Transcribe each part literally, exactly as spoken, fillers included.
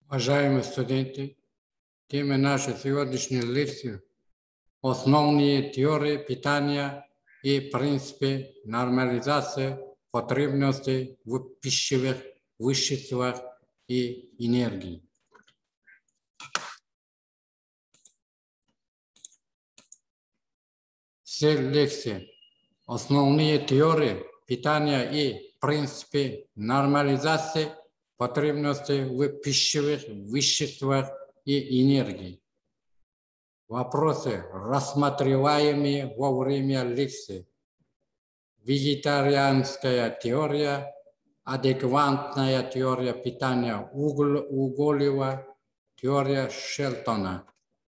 Уважаемые студенты, тема нашей сегодняшней лекции – основные теории питания и принципы нормализации потребностей в пищевых веществах и энергии. Цель лекции – основные теории питания и принципы нормализации потребностей в пищевых веществах и энергии. Вопросы, рассматриваемые во время лекции. Вегетарианская теория, адекватная теория питания Уголева, теория Шелтона.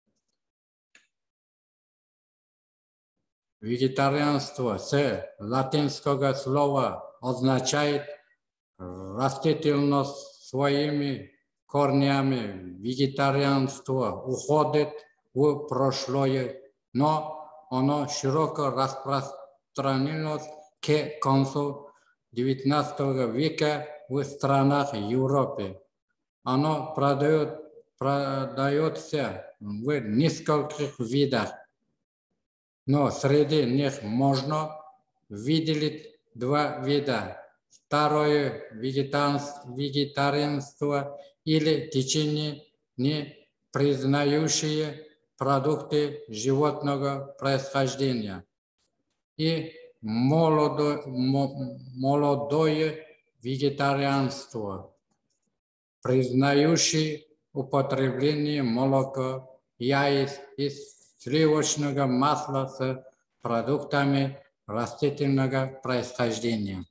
Вегетарианство с латинского слова означает растительность своими корнями. Вегетарианство уходит в прошлое, но оно широко распространилось к концу девятнадцатого века в странах Европы. Оно продает, продается в нескольких видах, но среди них можно выделить два вида. Второе – вегетарианство или течение, не признающие продукты животного происхождения. И молодое, молодое вегетарианство, признающее употребление молока, яиц и сливочного масла с продуктами растительного происхождения.